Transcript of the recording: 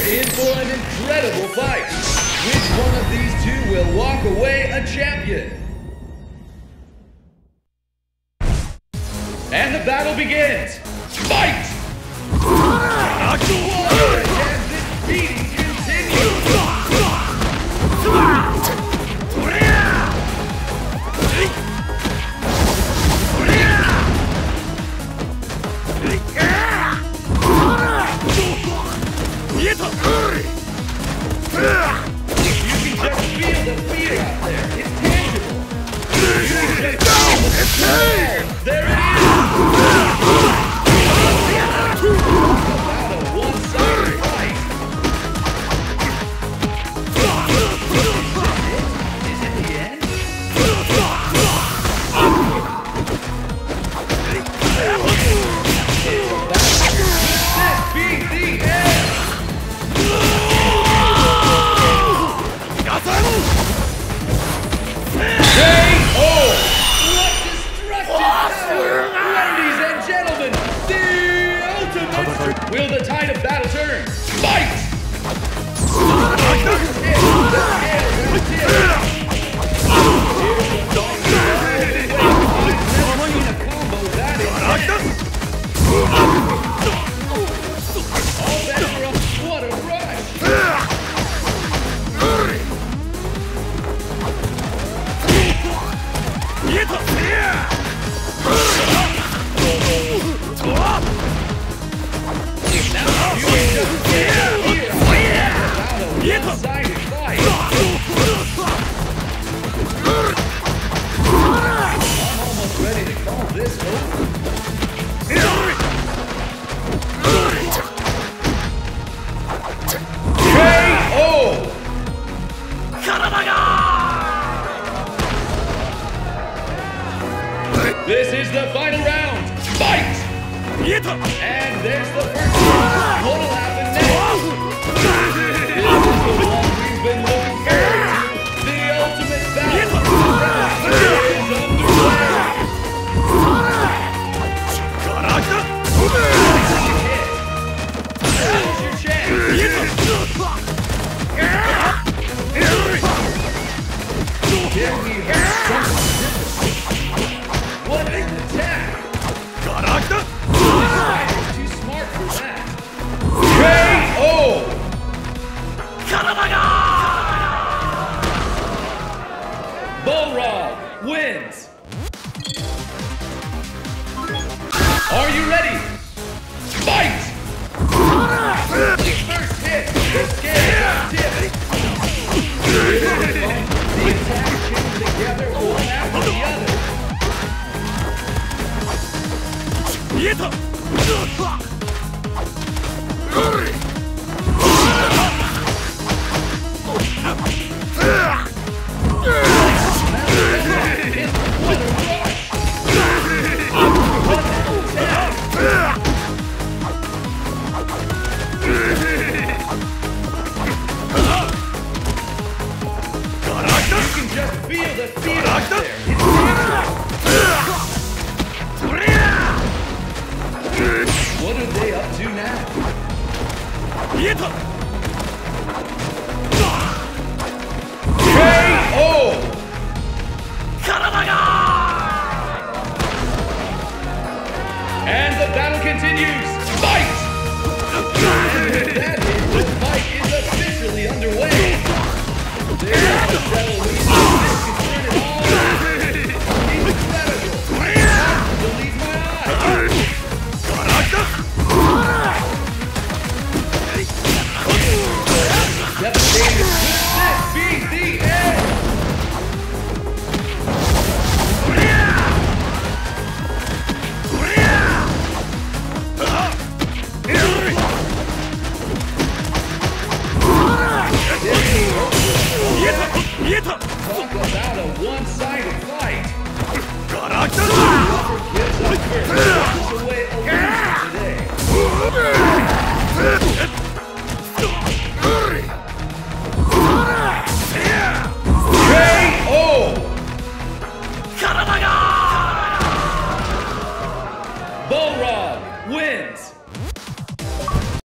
We're in for an incredible fight. Which one of these two will walk away a champion? And the battle begins. Fight! Can this beating continue? You can just feel the fear out there. It's tangible. There it is! About a one-sided fight. Is it the end? This being the end! K.O. What destructive power! Ladies and gentlemen, the ultimate! Will the tide of battle turn? Fight! What a rush! I'm almost ready to call this over. K.O. This is the final round. Fight! And there's the first one. What'll happen next? This is the one we've been looking forward to. The ultimate battle is underway. Now's your chance. Can we have something different? What an attack! This fighter's too smart for that. K.O. Balrog wins. Are you ready? Fight! First hit. The scales are tipped. The attacks chain together one after the other. Feel the fear out there. What are they up to now?